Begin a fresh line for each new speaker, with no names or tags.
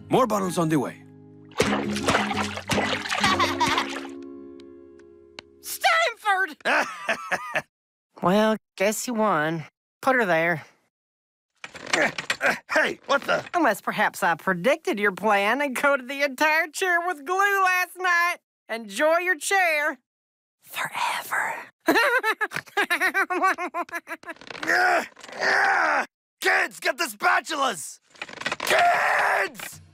More bottles on the way.
Stanford! Well, guess you won. Put her there.
Hey, what the?
Unless perhaps I predicted your plan and coated the entire chair with glue last night. Enjoy your chair. Forever.
Kids, get the spatulas! Kids!